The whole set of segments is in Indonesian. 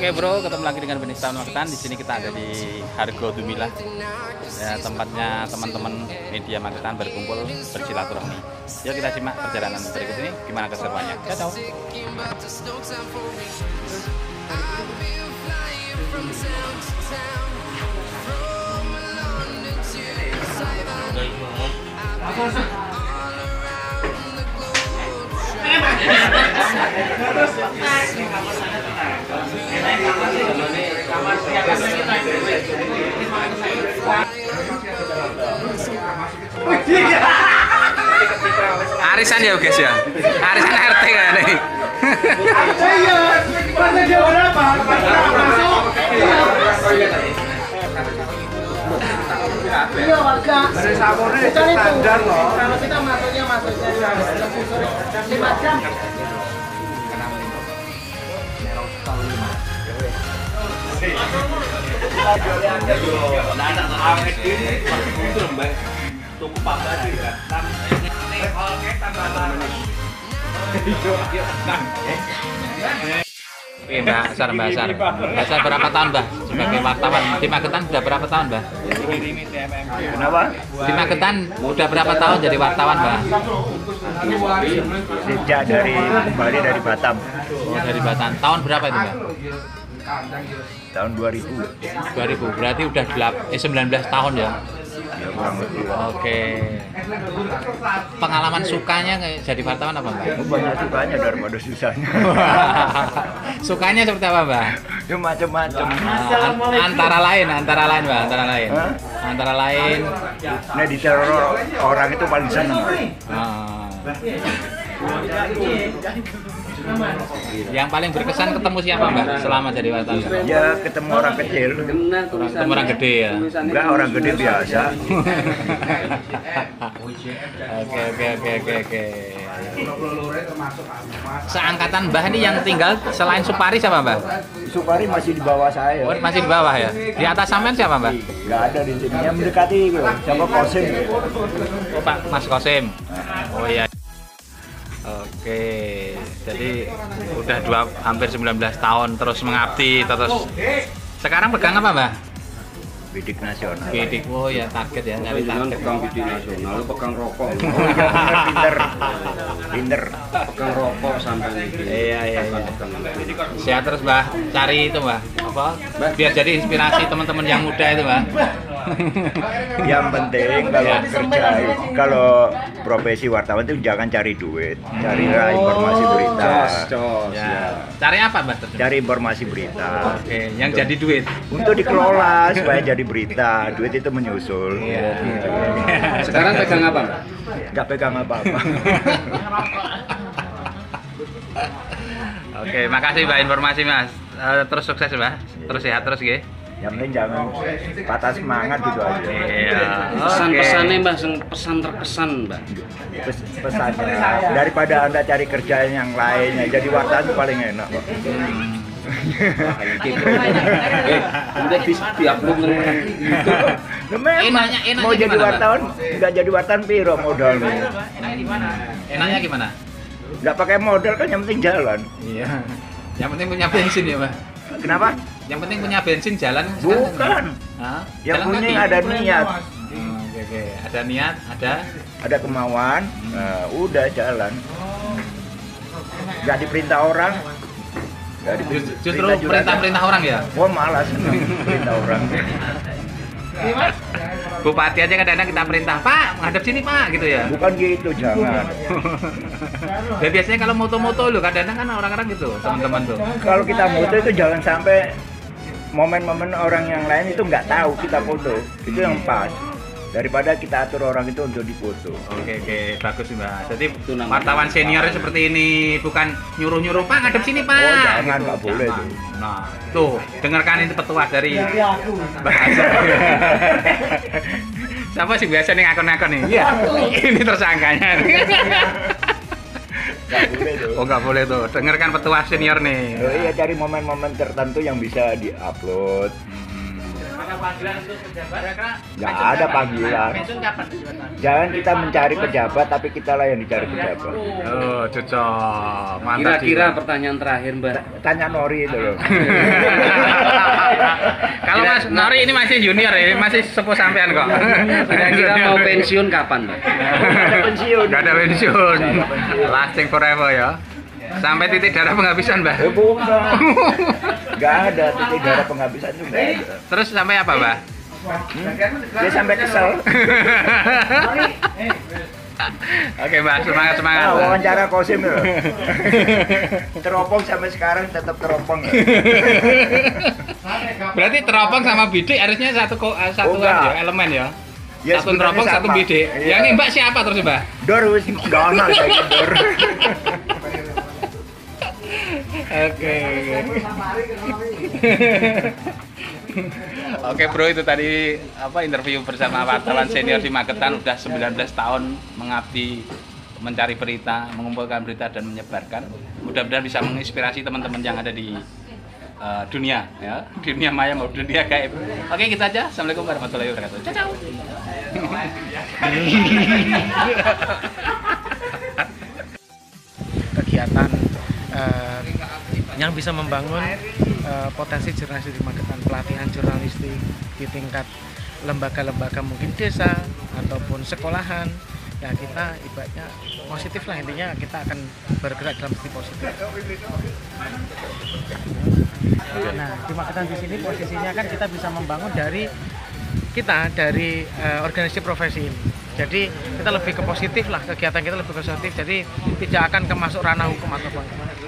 Oke bro, ketemu lagi dengan Benista Magetan. Di sini kita ada di Hargo Dumilah, ya, tempatnya teman-teman media Magetan berkumpul bersilaturahmi. Yuk kita simak perjalanan berikut ini gimana keseruannya. Dadah. Arisan ya guys ya, arisan RT kan nih. Iya warga. Standar loh. Kalau kita masuknya 5 jam. Oke Mbak Asar berapa tahun Mbak sebagai wartawan di Magetan? Sudah berapa tahun Mbak? Kenapa? Di Magetan udah berapa tahun jadi wartawan Mbak? Sejak kembali dari Batam. Oh, dari Batam. Tahun berapa itu Mbak? Tahun 2000. 2000, berarti udah 19 tahun ya? Ya kurang lebih. Oke. Pengalaman sukanya jadi wartawan apa Mbak? Banyak sukanya daripada susahnya. Sukanya seperti apa Mbak? Ya macam-macam. Antara lain Mbak, Hah? Antara lain. Nah di teror orang itu paling senang. Yang paling berkesan ketemu siapa Mbak selama jadi wartawan? Ya ketemu orang kecil. Ketemu orang gede ya? Enggak, orang gede biasa. Oke. Seangkatan Mbah ini yang tinggal selain Supari siapa Mbah? Supari masih di bawah saya. Oh, masih di bawah ya? Di atas sampean siapa Mbah? Enggak ada di sini. Yang mendekati siapa Kosim. Oh Pak Mas Kosim. Oh iya. Oke, jadi udah hampir 19 tahun terus mengabdi terus. Sekarang pegang apa Mbah? Bidik nasional. Bidik, oh ya target ya, nyari target. Pegang bidik nasional, pegang rokok. Oh iya pinter. Pegang rokok sampai ini. Iya. Sehat terus Mbah, cari itu Mbah, apa? Biar jadi inspirasi teman-teman yang muda itu Mbah. Yang penting kalau profesi wartawan itu jangan cari duit, carilah informasi berita. Ya. Cari apa Mbah? Cari informasi berita. Oke, yang jadi duit. Untuk dikelola supaya jadi berita, duit itu menyusul. Iya. Sekarang pegang apa, Mbak? Nggak pegang apa-apa. Oke, makasih Mbak informasi Mas. Terus sukses Mbak, terus sehat terus ya. Yang penting jangan patah semangat gitu aja. Iya. Pesan-pesannya Mbak, pesan terkesan Mbak. Pesannya daripada Anda cari kerjaan yang lainnya, jadi wartawan itu paling enak kok. Udah bisa diupload Enaknya mau jadi gimana, wartawan, nggak jadi wartawan piro modalnya. Enaknya gimana? Nggak pakai modal kan, yang penting jalan. Iya. Yang penting punya bensin ya, Mbak. Kenapa? Yang penting punya bensin jalan. Bukan. Hah? Yang Jalan penting kaki? ada niat. Oke. Ada niat, Ada kemauan, udah jalan. Nggak diperintah orang. Justru perintah orang ya. Wah malas perintah orang. Bupati aja kadang-kadang kita perintah, Pak, ngadep sini Pak, gitu ya. Bukan gitu, jangan. Dan biasanya kalau moto-moto loh, kadang-kadang kan orang-orang gitu, teman-teman tuh. Kalau kita foto itu jangan sampai momen-momen orang yang lain itu nggak tahu kita foto. Itu yang pas. Daripada kita atur orang itu untuk difoto. Oke, bagus Mbak. Jadi wartawan senior seperti ini, bukan nyuruh-nyuruh Pak ngadep sini Pak. Oh jangan, gitu. nggak boleh Jangan. tuh. Nah, tuh dengarkan ini petuah dari Mbak Asar. Siapa sih biasa nih ngakon-ngakon nih? Iya. Ini tersangkanya. Nggak boleh tuh. Oh nggak boleh tuh. Dengarkan petuah senior nih. Oh iya, cari momen-momen tertentu yang bisa diupload. panggilan untuk pejabat? Nggak ada panggilan. Pensiun kapan? Jangan kita mencari pejabat, tapi kita lah yang dicari pejabat. Oh, cocok. Mantap. Kira-kira pertanyaan terakhir Mbak. Tanya Nori itu loh. Kalau Mas Nori ini masih junior ya, masih sepuh sampean kok. Kira-kira mau pensiun kapan Mbak? Nggak ada pensiun. Gak ada pensiun. Lasting forever ya. Sampai titik darah penghabisan, Mbak. Bukan. Nggak ada titik darah penghabisan itu nggak ada. Terus sampai apa, Mbak? Dia sampai kesel. Oke, Mbak, semangat. Nah, wawancara Kosim loh. Teropong sampai sekarang tetap teropong. Berarti teropong sama bidik harusnya satu enggak. ya, elemen ya. Ya, Satu sebenarnya teropong, satu sama. bidik. Iya. Yang ini Mbak siapa terus, Mbak? Dor wis nggak ono saiki Dor. Oke. Oke bro, itu tadi interview bersama wartawan senior di Magetan. Udah 19 tahun mengabdi mencari berita, mengumpulkan berita dan menyebarkan. Mudah-mudahan bisa menginspirasi teman-teman yang ada di dunia ya, dunia maya maupun dunia gaib. Oke, kita aja. Assalamualaikum warahmatullahi wabarakatuh. Ciao. Kegiatan yang bisa membangun potensi jurnalistik di Magetan, pelatihan jurnalistik di tingkat lembaga-lembaga mungkin desa ataupun sekolahan, ya kita ibaratnya positif lah, intinya kita akan bergerak dalam sisi positif. Nah, di Magetan di sini posisinya kan kita bisa membangun dari organisasi profesi ini. Jadi kita lebih ke positif lah, kegiatan kita lebih ke positif, jadi tidak akan kemasuk ranah hukum atau apa.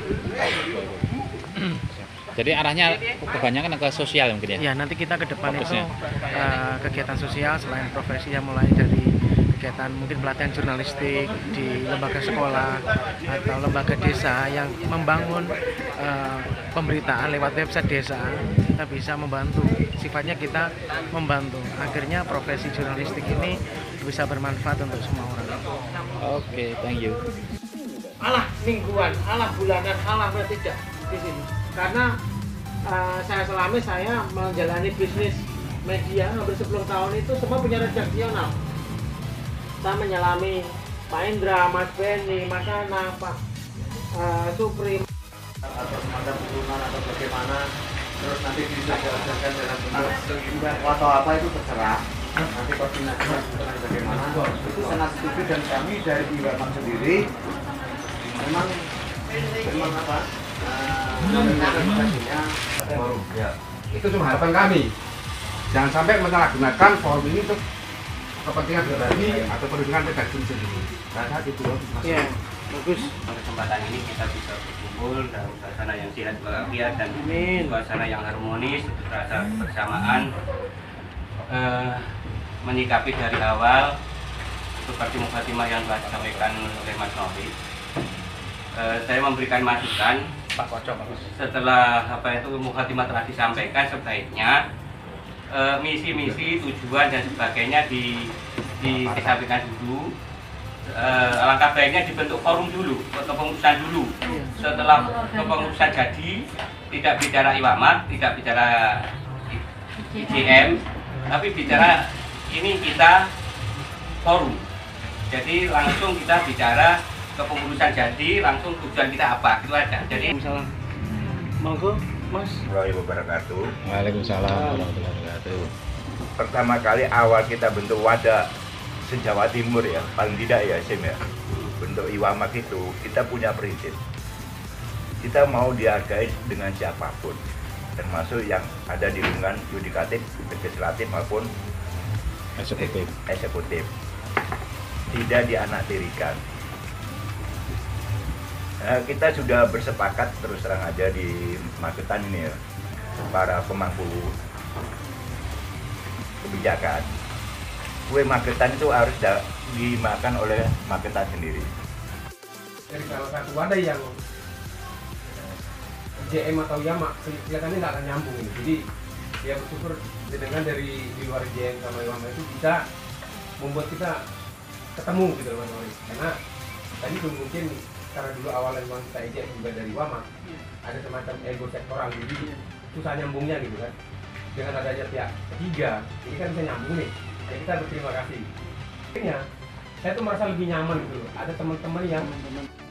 Jadi arahnya kebanyakan ke sosial mungkin ya? Ya, nanti kita ke depan Fokusnya. itu kegiatan sosial selain profesi yang mulai dari kegiatan mungkin pelatihan jurnalistik di lembaga sekolah atau lembaga desa yang membangun pemberitaan lewat website desa. Kita bisa membantu, sifatnya kita membantu akhirnya profesi jurnalistik ini bisa bermanfaat untuk semua orang. Oke, thank you. Alah mingguan, alah bulanan, alah tidak di sini. Karena saya selama saya menjalani bisnis media hampir 10 tahun itu semua punya redaksional. Saya menyelami Pak Indra, Mas Benny, Mas Ana, Pak Supri. Atau semacam turunan atau bagaimana, terus nanti disosialisasikan dalam bentuk atau apa itu terserah. Nanti koordinasi bagaimana itu sangat setuju, dan kami dari IWAMAK sendiri memang apa organisasinya forum ya. Itu cuma harapan kami, jangan sampai menyalahgunakan forum ini untuk kepentingan pribadi atau kepentingan redaksi sendiri. Nah, saat itu Iya, bagus. Kesempatan ini kita bisa berkumpul dalam suasana yang silaturahmi dan Amin. suasana yang harmonis, rasa bersamaan, menyikapi dari awal seperti mukhatimah yang telah disampaikan oleh Mas Novi. Saya memberikan masukan setelah mukhatimah telah disampaikan, sebaiknya misi-misi, tujuan dan sebagainya disampaikan dulu. Alangkah baiknya dibentuk forum dulu, kepengurusan dulu. Setelah kepengurusan jadi, tidak bicara IWAMAK, tidak bicara IJM, tapi bicara ini kita forum. Jadi langsung kita bicara kepengurusan jadi, langsung tujuan kita apa, itu aja. Jadi Salam. Monggo, Mas. Warahmatullahi wabarakatuh. Waalaikumsalam warahmatullahi wabarakatuh. Pertama kali awal kita bentuk wadah se-Jawa Timur ya, paling tidak ya Sim ya, bentuk IWAMAK itu kita punya prinsip, kita mau dihargai dengan siapapun, termasuk yang ada di lingkungan yudikatif, legislatif maupun eksekutif, tidak dianaktirikan. Nah, kita sudah bersepakat terus terang aja di Magetan ini ya, para pemangku kebijakan, kue Magetan itu harus dimakan oleh Magetan sendiri. dari salah satu wadah yang JM atau YAMAK kelihatannya nggak akan nyambung ini. Jadi ya bersyukur dengan dari di luar JM sama YAMAK itu bisa membuat kita ketemu gitu loh Mas Noris. Karena tadi belum mungkin, karena dulu awalnya memang kita ejek juga dari YAMAK, ada semacam ego sektoral, jadi susah nyambungnya gitu kan. dengan adanya pihak ketiga ini kan bisa nyambung nih, ya kita berterima kasih. Akhirnya saya tuh merasa lebih nyaman gitu, ada teman-teman yang